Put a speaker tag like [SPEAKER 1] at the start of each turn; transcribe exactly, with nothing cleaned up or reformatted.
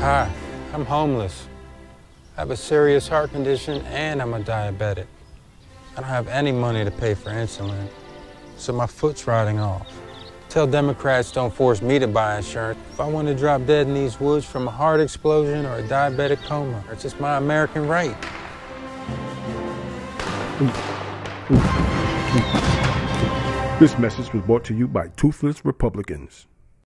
[SPEAKER 1] Hi, I'm homeless. I have a serious heart condition and I'm a diabetic. I don't have any money to pay for insulin, so my foot's rotting off. Tell Democrats don't force me to buy insurance. If I want to drop dead in these woods from a heart explosion or a diabetic coma, it's just my American right.
[SPEAKER 2] This message was brought to you by Toothless Republicans.